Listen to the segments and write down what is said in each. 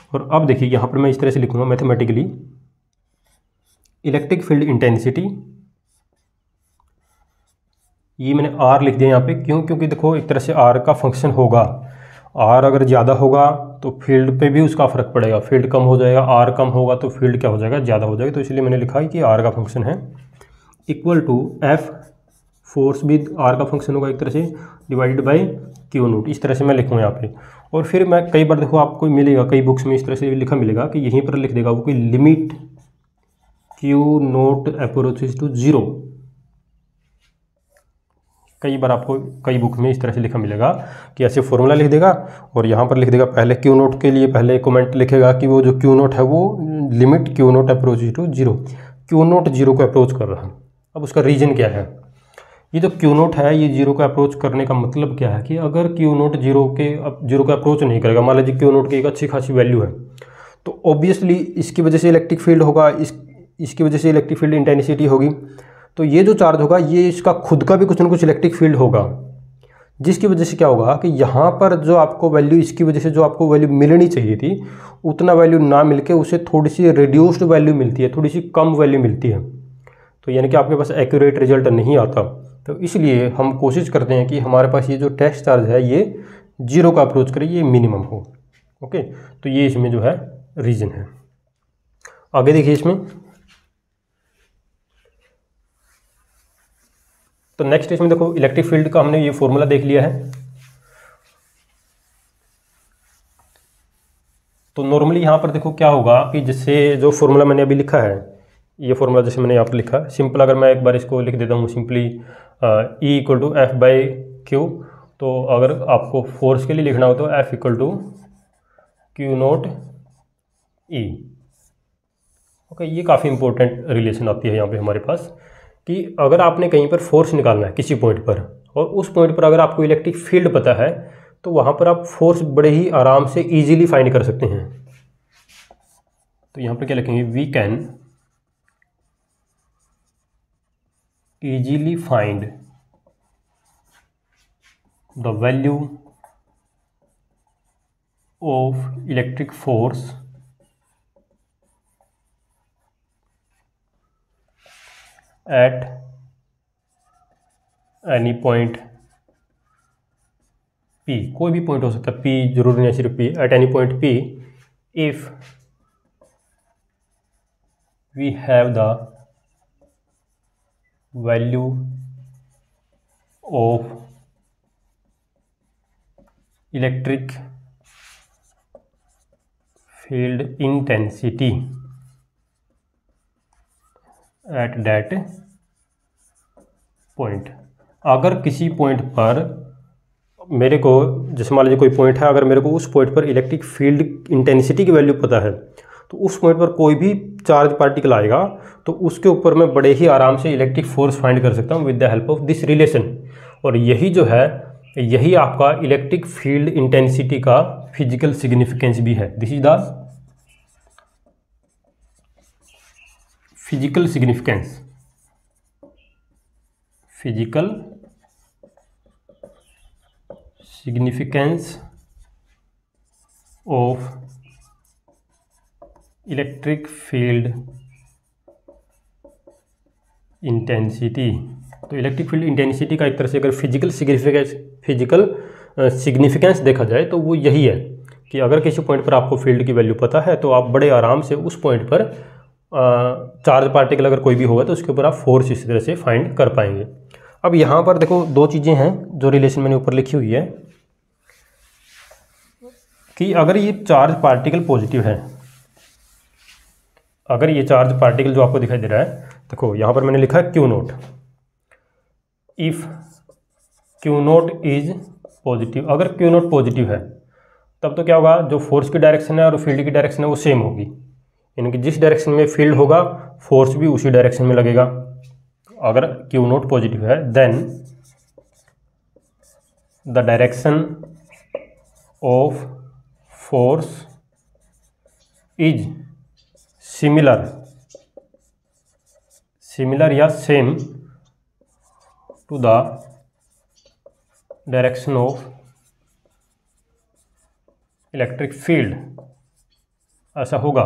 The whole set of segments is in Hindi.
और अब देखिए यहाँ पर मैं इस तरह से लिखूँगा मैथमेटिकली, इलेक्ट्रिक फील्ड इंटेंसिटी, ये मैंने आर लिख दिया यहाँ पे, क्यों? क्योंकि देखो एक तरह से आर का फंक्शन होगा, आर अगर ज़्यादा होगा तो फील्ड पे भी उसका फ़र्क पड़ेगा, फील्ड कम हो जाएगा, आर कम होगा तो फील्ड क्या हो जाएगा, ज़्यादा हो जाएगा। तो इसलिए मैंने लिखा है कि आर का फंक्शन है इक्वल टू एफ, फोर्स भी आर का फंक्शन होगा एक तरह से, डिवाइडेड बाई क्यू नोट। इस तरह से मैं लिखूँ यहाँ पे। और फिर मैं कई बार देखो आपको मिलेगा, कई बुक्स में इस तरह से लिखा मिलेगा कि यहीं पर लिख देगा वो कोई limit q naught approaches to zero. कई बार आपको कई बुक में इस तरह से लिखा मिलेगा कि ऐसे फॉर्मूला लिख देगा और यहाँ पर लिख देगा पहले क्यू नोट के लिए पहले कमेंट लिखेगा कि वो जो क्यू नोट है वो limit q naught approach to zero, q naught zero को अप्रोच कर रहा है। अब उसका रीजन क्या है? ये जो क्यू नोट है ये जीरो को अप्रोच करने का मतलब क्या है कि अगर क्यू नोट जीरो को अप्रोच नहीं करेगा, मान लीजिए क्यू नोट की एक अच्छी खासी वैल्यू है, तो ऑब्वियसली इसकी वजह से इलेक्ट्रिक फील्ड होगा, इसकी वजह से इलेक्ट्रिक फील्ड इंटेंसिटी होगी। तो ये जो चार्ज होगा ये इसका खुद का भी कुछ ना कुछ इलेक्ट्रिक फील्ड होगा, जिसकी वजह से क्या होगा कि यहाँ पर जो आपको वैल्यू, इसकी वजह से जो आपको वैल्यू मिलनी चाहिए थी उतना वैल्यू ना मिलके उसे थोड़ी सी रिड्यूस्ड वैल्यू मिलती है, थोड़ी सी कम वैल्यू मिलती है। तो यानी कि आपके पास एक्यूरेट रिजल्ट नहीं आता। तो इसलिए हम कोशिश करते हैं कि हमारे पास ये जो टेस्ट चार्ज है ये जीरो का अप्रोच करे, ये मिनिमम हो। ओके, तो ये इसमें जो है रीजन है। आगे देखिए इसमें, तो नेक्स्ट इसमें देखो इलेक्ट्रिक फील्ड का हमने ये फॉर्मूला देख लिया है। तो नॉर्मली यहाँ पर देखो क्या होगा कि जैसे जो फॉर्मूला मैंने अभी लिखा है, ये फॉर्मूला जैसे मैंने यहाँ पर लिखा है, सिंपल अगर मैं एक बार इसको लिख देता हूँ simply E equal to F by q. तो अगर आपको फोर्स के लिए लिखना हो तो F equal to q naught E. Okay, ये काफ़ी इंपॉर्टेंट रिलेशन आती है यहाँ पे हमारे पास कि अगर आपने कहीं पर फोर्स निकालना है किसी पॉइंट पर और उस पॉइंट पर अगर आपको इलेक्ट्रिक फील्ड पता है तो वहाँ पर आप फोर्स बड़े ही आराम से इजीली फाइंड कर सकते हैं। तो यहाँ पर क्या लिखेंगे, we can easily find the value of electric force at any point P, कोई भी पॉइंट हो सकता है, P जरूरी नहीं सिर्फ P, at any point P if we have the value of electric field intensity at that point। अगर किसी पॉइंट पर मेरे को, जैसे मान लीजिए कोई पॉइंट है, अगर मेरे को उस पॉइंट पर इलेक्ट्रिक फील्ड इंटेंसिटी की वैल्यू पता है तो उस पॉइंट पर कोई भी चार्ज पार्टिकल आएगा तो उसके ऊपर मैं बड़े ही आराम से इलेक्ट्रिक फोर्स फाइंड कर सकता हूँ with the help of this relation. और यही जो है, यही आपका इलेक्ट्रिक फील्ड इंटेंसिटी का फिजिकल सिग्निफिकेंस भी है। This is the physical significance, physical significance of electric field intensity. तो इलेक्ट्रिक फील्ड इंटेंसिटी का एक तरह से अगर फिजिकल सिग्निफिकेंस देखा जाए तो वो यही है कि अगर किसी पॉइंट पर आपको फील्ड की वैल्यू पता है तो आप बड़े आराम से उस पॉइंट पर चार्ज पार्टिकल अगर कोई भी होगा तो उसके ऊपर आप फोर्स इस तरह से फाइंड कर पाएंगे। अब यहाँ पर देखो दो चीज़ें हैं जो रिलेशन मैंने ऊपर लिखी हुई है कि अगर ये चार्ज पार्टिकल पॉजिटिव है, अगर ये चार्ज पार्टिकल जो आपको दिखाई दे रहा है, देखो यहाँ पर मैंने लिखा है q naught, if q naught is positive, अगर क्यू नोट पॉजिटिव है तब तो क्या होगा, जो फोर्स की डायरेक्शन है और फील्ड की डायरेक्शन है वो सेम होगी, यानी कि जिस डायरेक्शन में फील्ड होगा फोर्स भी उसी डायरेक्शन में लगेगा। अगर क्यू नोट पॉजिटिव है then the direction of force is similar या same to the direction of electric field. ऐसा होगा।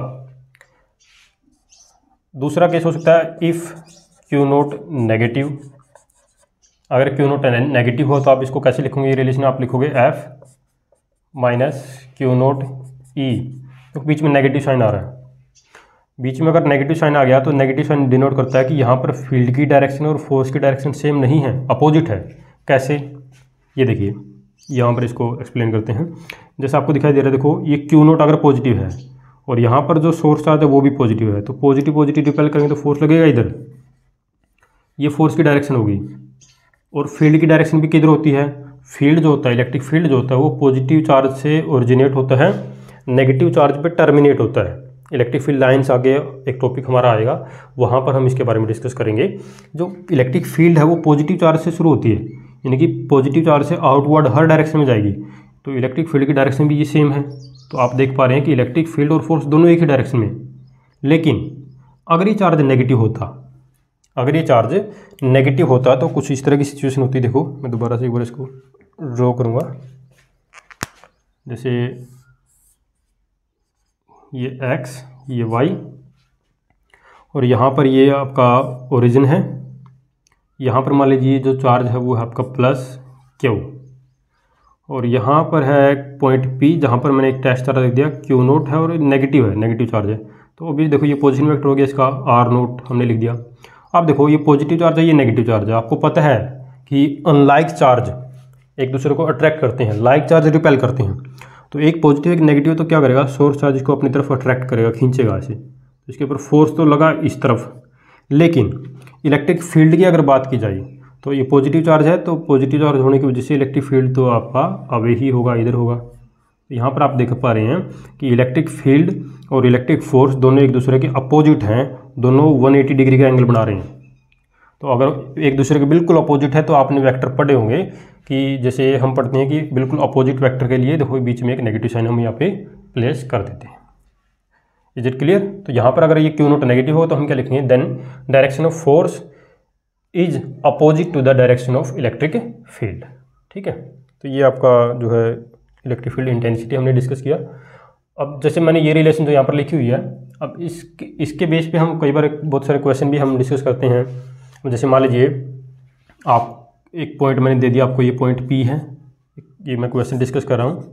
दूसरा केस हो सकता है इफ़ क्यू नोट नेगेटिव। अगर क्यू नोट नेगेटिव हो तो आप इसको कैसे लिखोगे, ये रिलेशन आप लिखोगे F minus q naught E, तो बीच में नेगेटिव साइन आ रहा है। बीच में अगर नेगेटिव साइन आ गया तो नेगेटिव साइन डिनोट करता है कि यहाँ पर फील्ड की डायरेक्शन और फोर्स की डायरेक्शन सेम नहीं है, अपोजिट है। कैसे, ये देखिए यहाँ पर इसको एक्सप्लेन करते हैं। जैसे आपको दिखाई दे रहा है, देखो ये क्यू नोट अगर पॉजिटिव है और यहाँ पर जो सोर्स चार्ज है वो भी पॉजिटिव है, तो पॉजिटिव पॉजिटिव रिपेल करेंगे तो फोर्स लगेगा इधर, ये फोर्स की डायरेक्शन होगी। और फील्ड की डायरेक्शन भी किधर होती है, फील्ड जो होता है, इलेक्ट्रिक फील्ड जो होता है वो पॉजिटिव चार्ज से ओरिजिनेट होता है, नेगेटिव चार्ज पे टर्मिनेट होता है। इलेक्ट्रिक फील्ड लाइंस आगे एक टॉपिक हमारा आएगा, वहाँ पर हम इसके बारे में डिस्कस करेंगे। जो इलेक्ट्रिक फील्ड है वो पॉजिटिव चार्ज से शुरू होती है, यानी कि पॉजिटिव चार्ज से आउटवर्ड हर डायरेक्शन में जाएगी, तो इलेक्ट्रिक फील्ड की डायरेक्शन भी ये सेम है। तो आप देख पा रहे हैं कि इलेक्ट्रिक फील्ड और फोर्स दोनों एक ही डायरेक्शन में। लेकिन अगर ये चार्ज नेगेटिव होता, अगर ये चार्ज नेगेटिव होता तो कुछ इस तरह की सिचुएशन होती। देखो मैं दोबारा से एक बार इसको ड्रॉ करूँगा। जैसे ये x, ये y, और यहाँ पर ये आपका ओरिजिन है। यहाँ पर मान लीजिए जो चार्ज है वो है आपका प्लस Q, और यहाँ पर है पॉइंट P जहाँ पर मैंने एक टेस्ट चार्ज लिख दिया Q नोट है और नेगेटिव है, नेगेटिव चार्ज है। तो अभी देखो ये पोजीशन वेक्टर हो गया, इसका R नोट हमने लिख दिया। अब देखो ये पॉजिटिव चार्ज है, ये नेगेटिव चार्ज है। आपको पता है कि अनलाइक चार्ज एक दूसरे को अट्रैक्ट करते हैं, लाइक चार्ज रिपेल करते हैं। तो एक पॉजिटिव एक नेगेटिव तो क्या करेगा, सोर्स चार्ज को अपनी तरफ अट्रैक्ट करेगा, खींचेगा ऐसे, तो इसके ऊपर फोर्स तो लगा इस तरफ। लेकिन इलेक्ट्रिक फील्ड की अगर बात की जाए तो ये पॉजिटिव चार्ज है, तो पॉजिटिव चार्ज होने की वजह से इलेक्ट्रिक फील्ड तो आपका अवे ही होगा, इधर होगा। यहाँ पर आप देख पा रहे हैं कि इलेक्ट्रिक फील्ड और इलेक्ट्रिक फोर्स दोनों एक दूसरे के अपोजिट हैं, दोनों 180 डिग्री का एंगल बना रहे हैं। तो अगर एक दूसरे के बिल्कुल अपोजिट है तो आपने वेक्टर पढ़े होंगे कि जैसे हम पढ़ते हैं कि बिल्कुल अपोजिट वेक्टर के लिए देखो बीच में एक नेगेटिव साइन हम यहाँ पे प्लेस कर देते हैं। Is it clear? तो यहाँ पर अगर ये क्यू नोट नेगेटिव हो तो हम क्या लिखेंगे, then direction of force is opposite to the direction of electric field. ठीक है, तो ये आपका जो है इलेक्ट्रिक फील्ड इंटेंसिटी हमने डिस्कस किया। अब जैसे मैंने ये रिलेशन जो यहाँ पर लिखी हुई है, अब इसके बेस पे हम कई बार बहुत सारे क्वेश्चन भी हम डिस्कस करते हैं। जैसे मान लीजिए आप एक पॉइंट मैंने दे दिया आपको, ये पॉइंट P है, ये मैं क्वेश्चन डिस्कस कर रहा हूँ।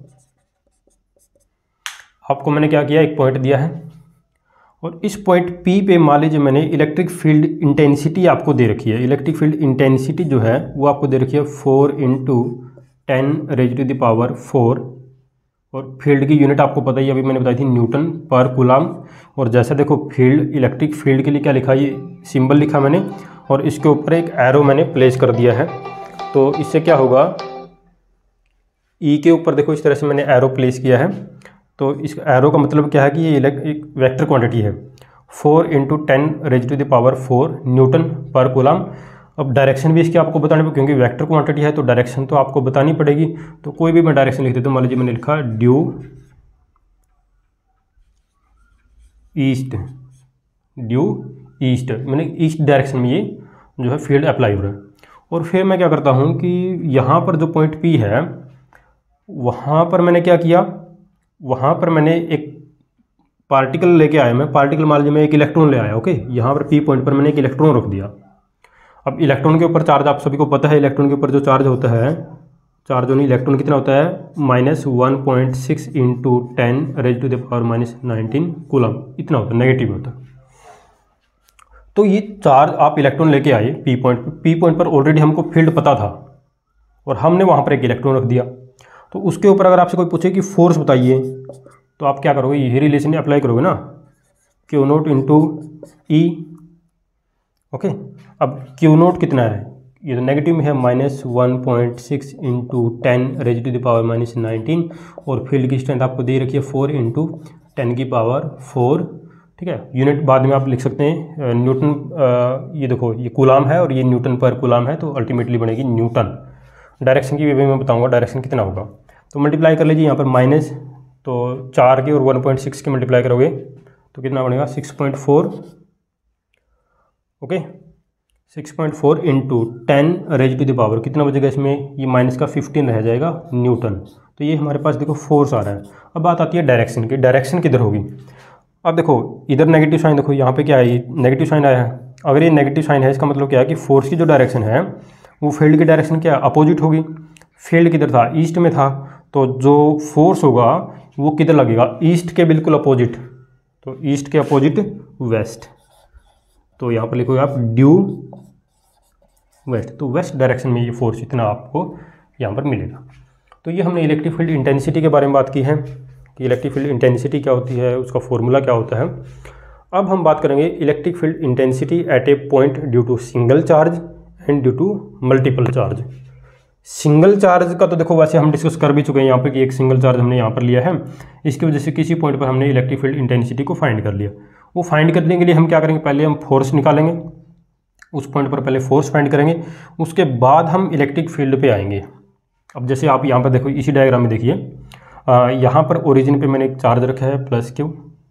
आपको मैंने क्या किया, एक पॉइंट दिया है और इस पॉइंट P पे मान लीजिए मैंने इलेक्ट्रिक फील्ड इंटेंसिटी आपको दे रखी है। इलेक्ट्रिक फील्ड इंटेंसिटी जो है वो आपको दे रखी है 4 × 10⁻⁴, और फील्ड की यूनिट आपको पता ही अभी मैंने बताई थी, न्यूटन पर कूलम। और जैसा देखो फील्ड, इलेक्ट्रिक फील्ड के लिए क्या लिखा, ये सिंबल लिखा मैंने और इसके ऊपर एक एरो मैंने प्लेस कर दिया है। तो इससे क्या होगा, ई के ऊपर देखो इस तरह से मैंने एरो प्लेस किया है। तो इस एरो का मतलब क्या है कि ये एक वेक्टर क्वांटिटी है, 4 × 10⁻⁴ न्यूटन पर कूलम। अब डायरेक्शन भी इसकी आपको बतानी पड़ेगी, क्योंकि वेक्टर क्वांटिटी है तो डायरेक्शन तो आपको बतानी पड़ेगी। तो कोई भी मैं डायरेक्शन लिख देता हूँ, मान लीजिए मैंने लिखा ड्यू ईस्ट, ड्यू ईस्ट, मैंने ईस्ट डायरेक्शन में ये जो है फील्ड अप्लाई हो रहा है। और फिर मैं क्या करता हूँ कि यहाँ पर जो पॉइंट P है वहाँ पर मैंने क्या किया, वहाँ पर मैंने एक पार्टिकल लेके आया। मैं पार्टिकल मान लीजिए मैं एक इलेक्ट्रॉन ले आया, ओके। यहाँ पर P पॉइंट पर मैंने एक इलेक्ट्रॉन रख दिया। अब इलेक्ट्रॉन के ऊपर चार्ज आप सभी को पता है, इलेक्ट्रॉन के ऊपर जो चार्ज होता है, चार्ज ऑन इलेक्ट्रॉन कितना होता है, -1.6 × 10⁻⁻19 कूलम, इतना होता है, नेगेटिव होता है। तो ये चार्ज आप इलेक्ट्रॉन लेके आए P पॉइंट पर, P पॉइंट पर ऑलरेडी हमको फील्ड पता था और हमने वहाँ पर एक इलेक्ट्रॉन रख दिया। तो उसके ऊपर अगर आपसे कोई पूछे कि फोर्स बताइए, तो आप क्या करोगे, यही रिलेशन अप्लाई करोगे ना, Q नोट × E, ओके। अब Q नोट कितना है, ये तो नेगेटिव में है, -1.6 × 10⁻⁻19, और फील्ड की स्ट्रेंथ आपको दे रखी है 4 × 10⁴। ठीक है, यूनिट बाद में आप लिख सकते हैं न्यूटन। ये देखो ये कूलम है और ये न्यूटन पर कूलम है, तो अल्टीमेटली बनेगी न्यूटन। डायरेक्शन की भी मैं बताऊंगा डायरेक्शन कितना होगा। तो मल्टीप्लाई कर लीजिए यहाँ पर माइनस, तो 4 के और 1.6 के मल्टीप्लाई करोगे तो कितना बनेगा, 6.4, ओके। 6.4 × 10⁻⁴ कितना बचेगा इसमें, ये माइनस का 15 रह जाएगा न्यूटन। तो ये हमारे पास देखो फोर्स आ रहा है। अब बात आती है डायरेक्शन की, डायरेक्शन किधर होगी। अब देखो इधर नेगेटिव साइन, देखो यहाँ पे क्या है, नेगेटिव साइन आया है। अगर ये नेगेटिव साइन है इसका मतलब क्या है कि फोर्स की जो डायरेक्शन है वो फील्ड की डायरेक्शन क्या अपोजिट होगी। फील्ड किधर था, ईस्ट में था, तो जो फोर्स होगा वो किधर लगेगा, ईस्ट के बिल्कुल अपोजिट। तो ईस्ट के अपोजिट वेस्ट, तो यहाँ पर लिखोगे आप ड्यू वेस्ट। तो वेस्ट डायरेक्शन में ये फोर्स इतना आपको यहाँ पर मिलेगा। तो ये हमने इलेक्ट्रिक फील्ड इंटेंसिटी के बारे में बात की है कि इलेक्ट्रिक फील्ड इंटेंसिटी क्या होती है, उसका फॉर्मूला क्या होता है। अब हम बात करेंगे electric field intensity at a point due to single charge and due to multiple charge. Single charge का तो देखो वैसे हम डिस्कस कर भी चुके हैं यहाँ पर कि एक सिंगल चार्ज हमने यहाँ पर लिया है, इसकी वजह से किसी पॉइंट पर हमने इलेक्ट्रिक फील्ड इंटेंसिटी को फाइंड कर लिया। वो फाइंड करने के लिए हम क्या करेंगे, पहले हम फोर्स निकालेंगे, उस पॉइंट पर पहले फोर्स फाइंड करेंगे, उसके बाद हम इलेक्ट्रिक फील्ड पे आएंगे। अब जैसे आप यहाँ पर देखो, इसी डायग्राम में देखिए, यहाँ पर ओरिजिन पे मैंने एक चार्ज रखा है प्लस क्यू,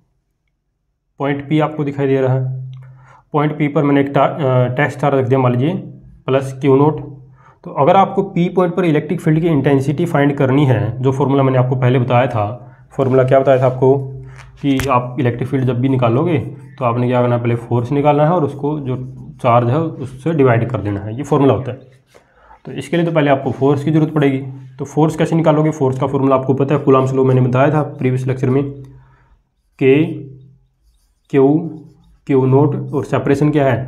पॉइंट पी आपको दिखाई दे रहा है, पॉइंट पी पर मैंने एक टेस्ट चार्ज रख दिया मान लीजिए प्लस क्यू नोट। तो अगर आपको पी पॉइंट पर इलेक्ट्रिक फील्ड की इंटेंसिटी फाइंड करनी है, जो फॉर्मूला मैंने आपको पहले बताया था, फॉर्मूला क्या बताया था आपको कि आप इलेक्ट्रिक फील्ड जब भी निकालोगे तो आपने क्या करना है, पहले फोर्स निकालना है और उसको जो चार्ज है उससे डिवाइड कर देना है, ये फॉर्मूला होता है। तो इसके लिए तो पहले आपको फोर्स की जरूरत पड़ेगी। तो फोर्स कैसे निकालोगे, फोर्स का फॉर्मूला आपको पता है, कूलम्ब्स लॉ मैंने बताया था प्रीवियस लेक्चर में, के क्यू क्यू नोट, और सेपरेशन क्या है,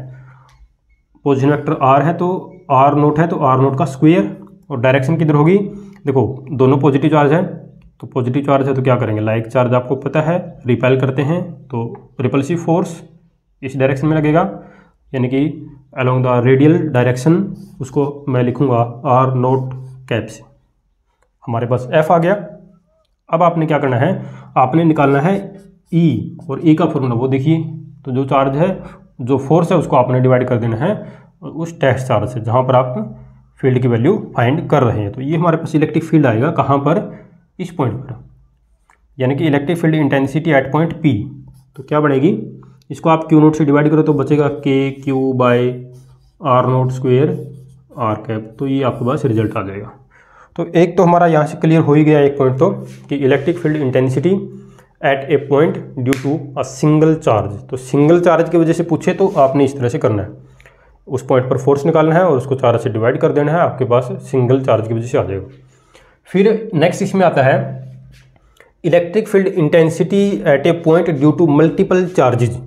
पोजीशन वेक्टर आर है तो आर नोट है तो आर नोट का स्क्वायर, और डायरेक्शन किधर होगी, देखो दोनों पॉजिटिव चार्ज है, तो पॉजिटिव चार्ज है तो क्या करेंगे, लाइक चार्ज आपको पता है रिपेल करते हैं, तो रिपल्सिव फोर्स इस डायरेक्शन में लगेगा, यानी कि अलोंग द रेडियल डायरेक्शन, उसको मैं लिखूंगा आर नोट कैप से। हमारे पास एफ आ गया। अब आपने क्या करना है, आपने निकालना है ई, और ई का फॉर्मूला वो देखिए, तो जो चार्ज है, जो फोर्स है, उसको आपने डिवाइड कर देना है उस टेस्ट चार्ज से जहाँ पर आप फील्ड की वैल्यू फाइंड कर रहे हैं। तो ये हमारे पास इलेक्ट्रिक फील्ड आएगा कहाँ पर, इस पॉइंट पर, यानी कि electric field intensity at point P. तो क्या बनेगी, इसको आप क्यू नोट से डिवाइड करो तो बचेगा k q by r naught square r cap. तो ये आपके पास रिजल्ट आ जाएगा। तो एक तो हमारा यहाँ से क्लियर हो ही गया एक पॉइंट, तो कि electric field intensity at a point due to a single charge. तो सिंगल चार्ज की वजह से पूछे तो आपने इस तरह से करना है, उस पॉइंट पर फोर्स निकालना है और उसको चार्ज से डिवाइड कर देना है, आपके पास सिंगल चार्ज की वजह से आ जाएगा। फिर नेक्स्ट इसमें आता है electric field intensity at a point due to multiple charges.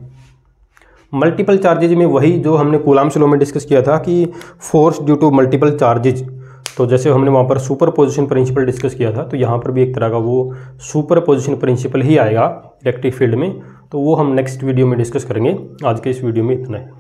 Multiple charges में वही जो हमने कूलम्ब्स लॉ में डिस्कस किया था कि force due to multiple charges. तो जैसे हमने वहाँ पर सुपर पोजिशन प्रिंसिपल डिस्कस किया था, तो यहाँ पर भी एक तरह का वो सुपर पोजिशन प्रिंसिपल ही आएगा इलेक्ट्रिक फील्ड में। तो वो हम नेक्स्ट वीडियो में डिस्कस करेंगे। आज के इस वीडियो में इतना है।